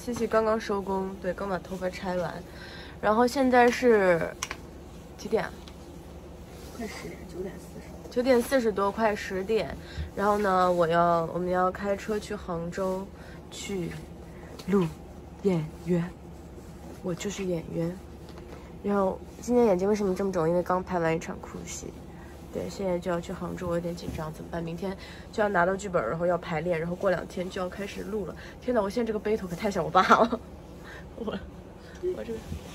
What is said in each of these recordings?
西西刚刚收工，对，刚把头发拆完，然后现在是几点？ 快10点，9点40。 9点40多，快10点。然后呢，我们要开车去杭州，去录演员。我就是演员。然后今天眼睛为什么这么肿？因为刚拍完一场哭戏。对，现在就要去杭州，我有点紧张，怎么办？明天就要拿到剧本，然后要排练，然后过2天就要开始录了。天哪，我现在这个背头可太像我爸了。我这个，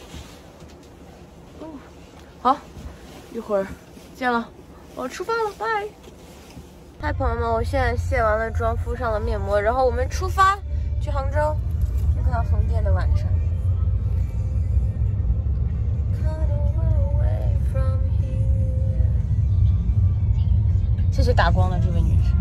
哦，好，一会儿见了，我要出发了，拜。嗨，朋友们，我现在卸完了妆，敷上了面膜，然后我们出发去杭州，去看横店的晚晨。谢谢打光的这位女士。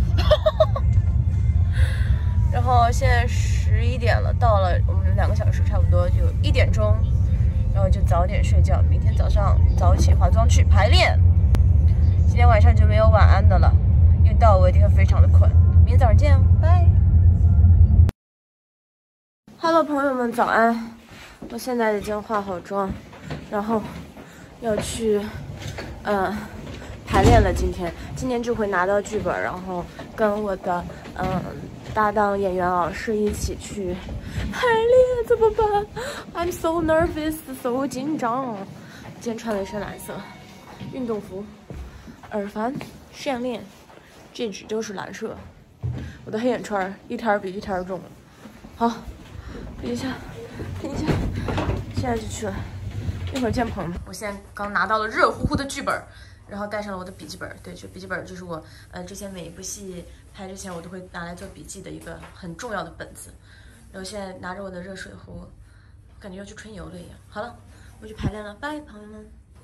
然后现在11点了，到了我们2个小时差不多就1点钟，然后就早点睡觉，明天早上早起化妆去排练。今天晚上就没有晚安的了，因为到我一定会非常的困。明天早上见，拜。Hello， 朋友们，早安！我现在已经化好妆，然后要去，排练了。今天就会拿到剧本，然后跟我的搭档演员老师一起去排练，怎么办 ？I'm so nervous， so 紧张。今天穿了一身蓝色运动服，耳环、项链、戒指都是蓝色。我的黑眼圈一天比一天重了。好，等一下，现在就去了，一会儿见朋友们。我现在刚拿到了热乎乎的剧本。然后带上了我的笔记本，对，这笔记本就是我，之前每一部戏拍之前我都会拿来做笔记的一个很重要的本子。然后现在拿着我的热水壶，感觉要去春游了一样。好了，我去排练了，拜，朋友们。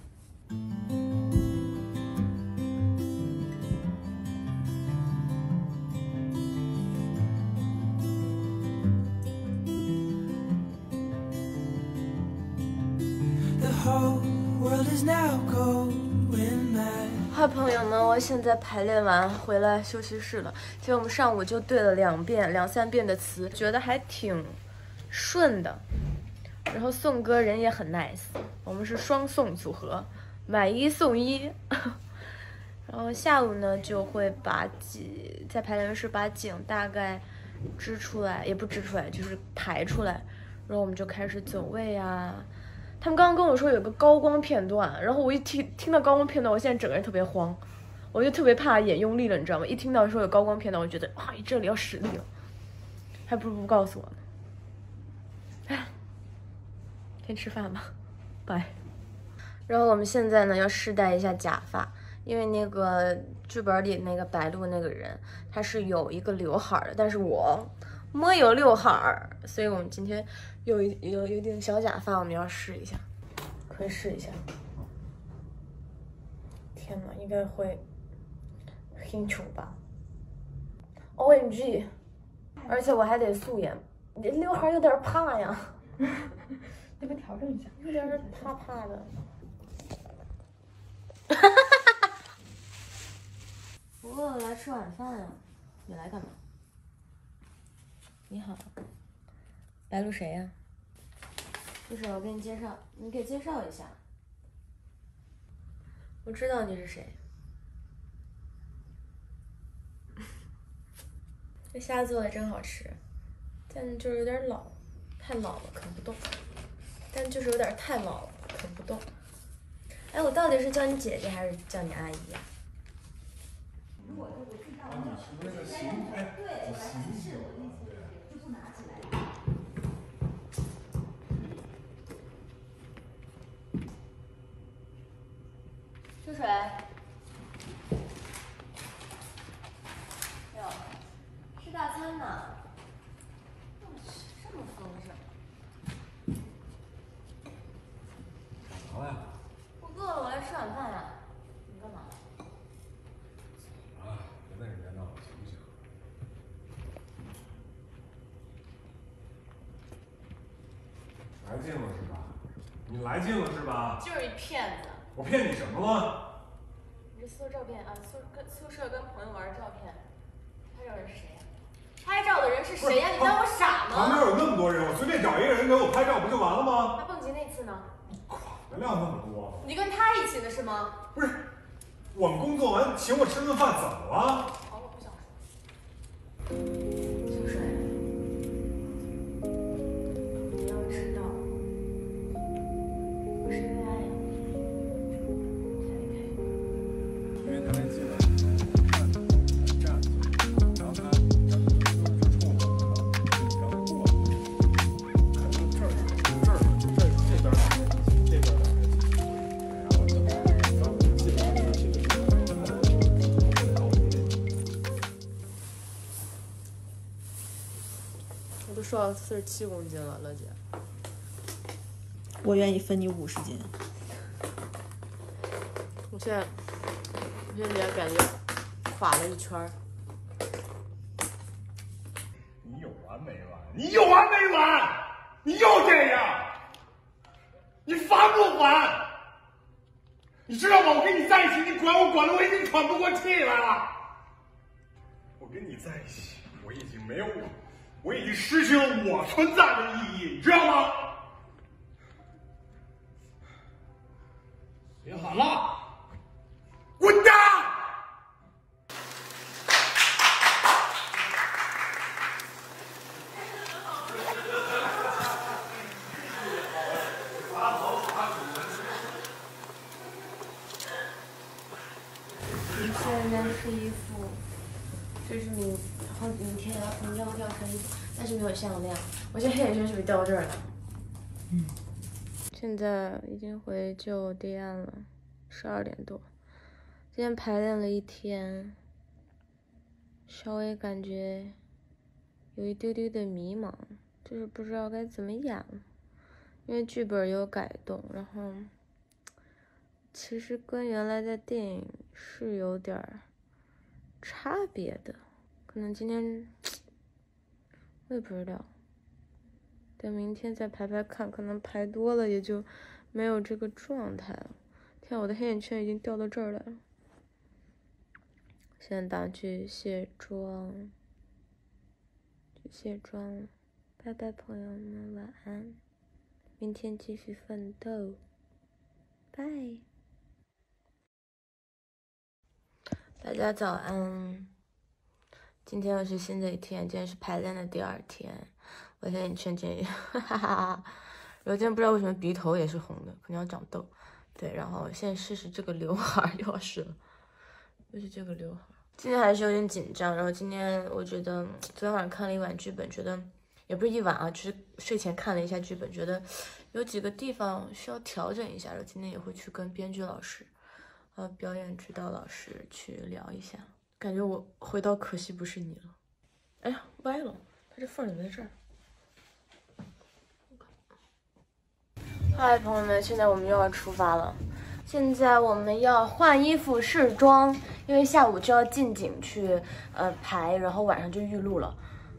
嗨，朋友们，我现在排练完回来休息室了。其实我们上午就对了2、3遍的词，觉得还挺顺的。然后宋哥人也很 nice， 我们是双宋组合，买1送1。然后下午呢就会在排练室把景大概支出来，也不支出来，就是排出来。然后我们就开始走位啊。他们刚刚跟我说有个高光片段，然后我一听到高光片段，我现在整个人特别慌，我就特别怕演用力了，你知道吗？一听到说有高光片段，我觉得啊，这里要使力了，还不如不告诉我呢。哎，先吃饭吧，拜。然后我们现在呢要试戴一下假发，因为那个剧本里那个白鹿那个人他是有一个刘海的，但是我没有刘海，所以我们今天有一顶小假发，我们要试一下，可以试一下。天哪，应该会很丑吧 ？OMG！ 而且我还得素颜，刘海有点怕呀。 要不调整一下？ 有点怕的。我饿了，来吃晚饭呀。你来干嘛？你好，白鹿谁呀？就是我给你介绍，你给介绍一下。我知道你是谁。这虾做的真好吃，但就是有点老，太老了啃不动。但就是有点太老了，啃不动。哎，我到底是叫你姐姐还是叫你阿姨呀？如果我知道那个形态，对，我来提示我的意思就不拿起来。出水。哟，吃大餐呢？这么丰盛。 干嘛呀？ 我饿了，我来吃晚饭呀。你干嘛？ 啊，别在这边闹了，行不行？来劲了是吧？你来劲了是吧？ 就是一骗子。 我骗你什么了？ 你这宿舍照片啊，宿舍跟朋友玩照片，拍照人是谁呀？ 拍照的人是谁呀？你当我傻吗？ 旁边有那么多人，我随便找一个人给我拍照不就完了吗？ 那蹦极那次呢？ 管得了那么多？ 你跟他一起的是吗？ 不是，我们工作完请我吃顿饭，怎么了？ 好，我不想说。清水，你要知道，我是因为爱你才离开你。 因为他来接我，站着，然后他就冲我，然后过来，可能这边打开，然后进来， 我都瘦到47公斤了，乐姐。 我愿意分你50斤。 我现在脸感觉垮了一圈儿。 你有完没完？你有完没完？你又这样，你烦不烦？你知道吗？我跟你在一起，你管我管的我已经喘不过气来了。我跟你在一起，我已经失去了我存在的意义，你知道吗？别喊了，滚蛋！ 你现在试衣服，这是明天要穿衣服，但是没有项链。我这黑眼圈是不是掉这儿了？现在已经回酒店了，12点多。今天排练了一天，稍微感觉有一丢丢的迷茫，就是不知道该怎么演了，因为剧本有改动，然后其实跟原来在电影是有点差别的，可能今天我也不知道，等明天再排排看，可能排多了也就没有这个状态了。天，我的黑眼圈已经掉到这儿来了。现在打去卸妆，拜拜，朋友们，晚安，明天继续奋斗，拜。大家早安，今天又是新的一天，今天是排练的第2天，我黑眼圈真哈哈哈。然后今天不知道为什么鼻头也是红的，可能要长痘。对，然后现在试试这个刘海，又要试了，又是这个刘海。今天还是有点紧张，然后今天我觉得昨天晚上看了一晚剧本，觉得也不是一晚啊，就是睡前看了一下剧本，觉得有几个地方需要调整一下，然后今天也会去跟编剧老师表演指导老师去聊一下，感觉我回到可惜不是你了。哎呀，歪了，它这缝怎么在这儿？嗨，朋友们，现在我们又要出发了。现在我们要换衣服试妆，因为下午就要进景去排，然后晚上就预录了。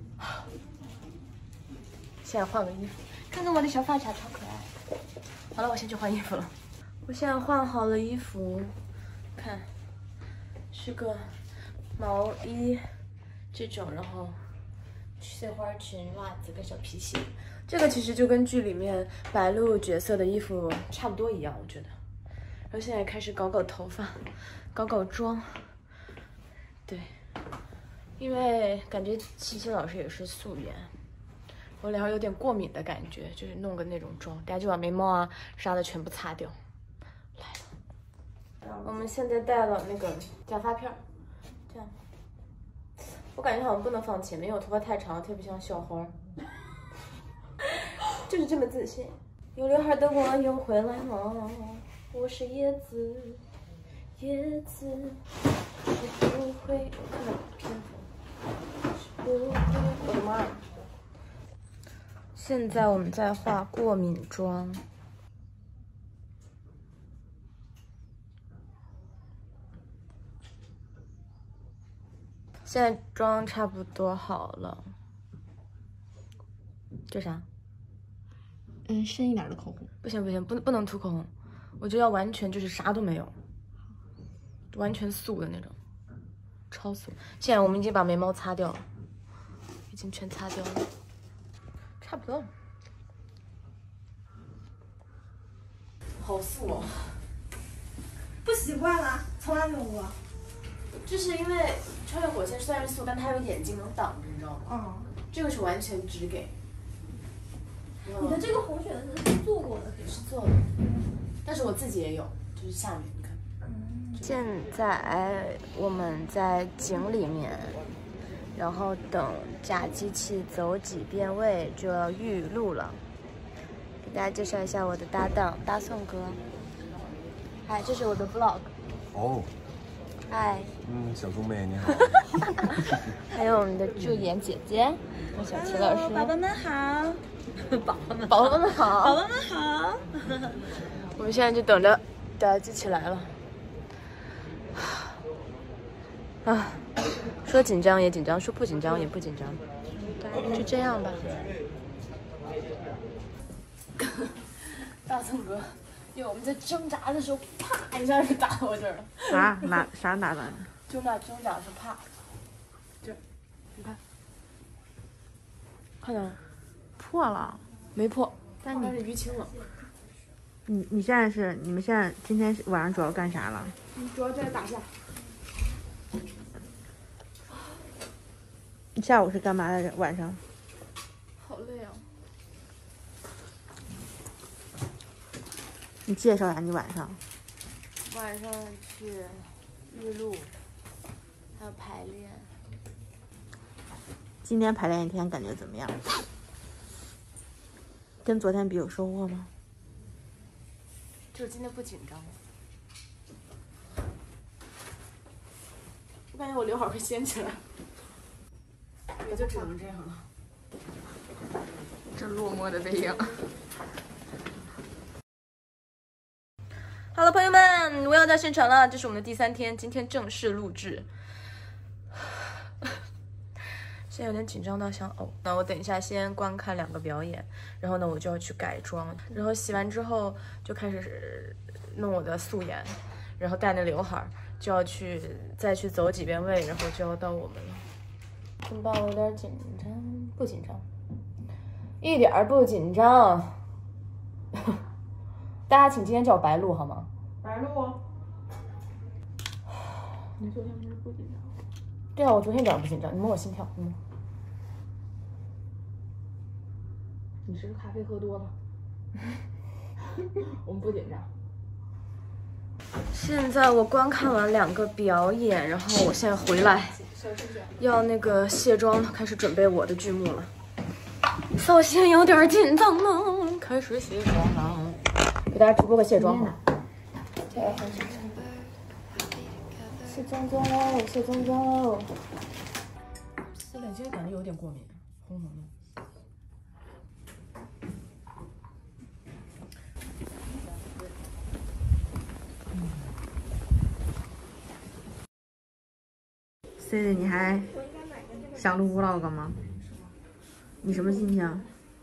现在换个衣服，看看我的小发卡，超可爱。好了，我先去换衣服了。我现在换好了衣服，看，是个毛衣这种，然后碎花裙、袜子跟小皮鞋。这个其实就跟剧里面白鹿角色的衣服差不多一样，我觉得。然后现在开始搞头发，搞妆。对，因为感觉七七老师也是素颜，我脸上有点过敏的感觉，就是弄个那种妆，等下就把眉毛啊啥的全部擦掉。来了，我们现在戴了那个假发片，这样。我感觉好像不能放前面，因为我头发太长了，特别像校花。就是这么自信。有刘海的我又回来了，我是叶子，我不会看到偏锋，我的妈！现在我们在画过敏妆。现在妆差不多好了。这啥？ 深一点的口红。 不行，不能涂口红，我就要完全就是啥都没有，完全素的那种，超素。现在我们已经把眉毛擦掉了， 经全擦掉了，差不多。好素哦。 不习惯了，从来没有过。 就是因为穿越火线虽然是素，但它有眼睛能挡着，你知道吗？ 嗯。 这个是完全直给。 你的这个红血丝是做过的， 是做的，但是我自己也有，就是下面你看。现在我们在井里面，然后等假机器走几遍位就要预录了。给大家介绍一下我的搭档大宋哥。嗨，这是我的 vlog。 哦。 嗨。 小猪妹你好。 还有我们的助演姐姐，小齐老师。 宝宝们好。 宝宝们好。 宝宝们好。 我们现在就等着假机器来了。啊，说紧张也紧张，说不紧张也不紧张，就这样吧。大宋哥，因为我们在挣扎的时候，啪一下就打我这儿了。 啥打的？ 就那挣扎的时候，啪，这，你看，看到了？ 破了？ 没破， 但它是淤青了。 你们现在今天晚上主要干啥了？ 主要在打架。 你下午是干嘛的？晚上？ 好累啊！ 你介绍一下你晚上。 晚上去预录，还有排练。 今天排练一天感觉怎么样？跟昨天比有收获吗？ 就是今天不紧张了。我感觉我刘海会掀起来。也就只能这样了。这落寞的背影。好了，朋友们，我要到现场了，这是我们的第3天，今天正式录制。现在有点紧张到想呕。那我等一下先观看2个表演，然后呢我就要去改妆，然后洗完之后就开始弄我的素颜，然后戴那刘海，就要再去走几遍位，然后就要到我们了。怎么办？我有点紧张，不紧张，一点儿不紧张。大家请今天叫我白鹿好吗？ 白鹿。你昨天不是不紧张？ 对啊，我昨天一点不紧张。你摸我心跳，你是不是咖啡喝多了？我们不紧张。现在我观看完2个表演，然后我现在回来。要那个卸妆了，开始准备我的剧目了。首先有点紧张了，开始卸妆了。给大家直播个卸妆吧。卸妆喽，卸妆喽。这脸今感觉有点过敏，红红的。 C C， 你还想录 vlog 吗？你什么心情？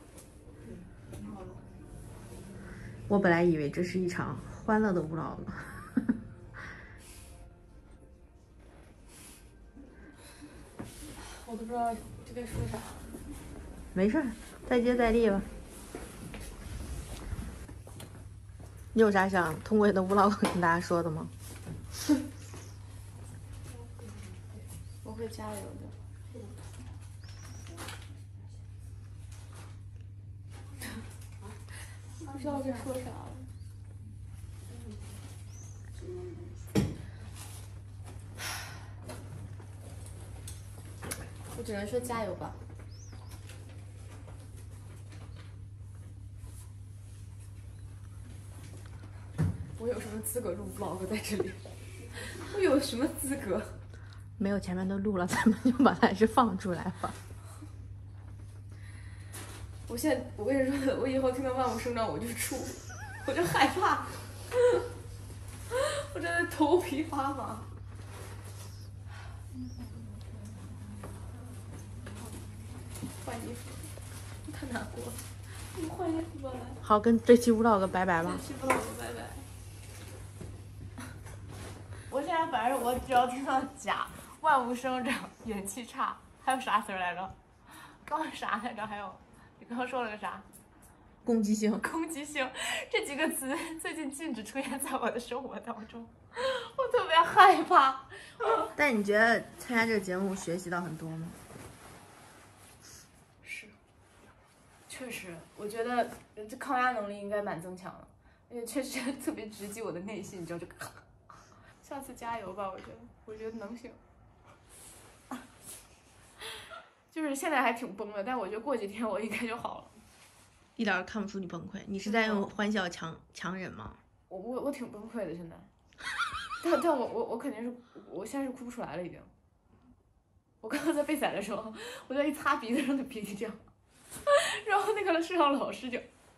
我本来以为这是一场欢乐的 vlog。 我都不知道这该说啥。 没事，再接再厉吧。你有啥想通过你的 vlog 跟大家说的吗？ 我会加油的。不知道该说啥了。我只能说加油吧。我有什么资格录 vlog 在这里？我有什么资格？ 没有，前面都录了，咱们就把它还是放出来吧。 我跟你说，我以后听到万物生长我就怵，我就害怕，我真的头皮发麻。换衣服，太难过了。你们换衣服吧。 好，跟这期 vlog 拜拜吧。 这期 vlog 拜拜。我现在反正我只要听到假、万物生长、元气差，还有啥词儿来着？ 刚刚啥来着？还有，你刚刚说了个啥？ 攻击性。 攻击性这几个词最近禁止出现在我的生活当中，我特别害怕。 但你觉得参加这个节目学习到很多吗？ 是，确实，我觉得这抗压能力应该蛮增强的，而且确实特别直击我的内心，你知道这个。下次加油吧，我觉得能行。就是现在还挺崩的，但我觉得过几天我应该就好了。 一点看不出你崩溃，你是在用欢笑强忍吗？ 我挺崩溃的现在，但我肯定是，我现在是哭不出来了已经。我刚刚在备赛的时候，我在一擦鼻子上的鼻涕掉，然后那个摄像老师就，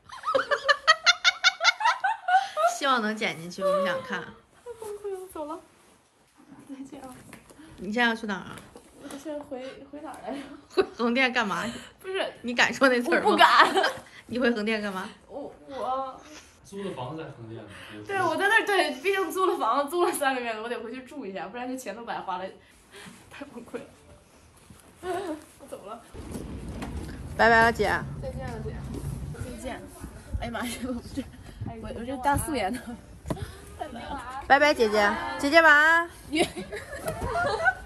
希望能剪进去，我们想看。 太崩溃了，走了，再见啊！ 你现在要去哪儿啊？ 我现在回哪儿来着？ 回横店干嘛？ 不是， 你敢说那词儿吗？ 我不敢。 你回横店干嘛？ 我租的房子在横店。 对，我在那儿，对，毕竟租了房子，租了3个月了，我得回去住一下，不然这钱都白花了，太崩溃了。我走了， 拜拜了，姐。 再见了，姐。再见。哎呀妈呀，我这大素颜的。 拜拜，姐姐，姐姐晚安。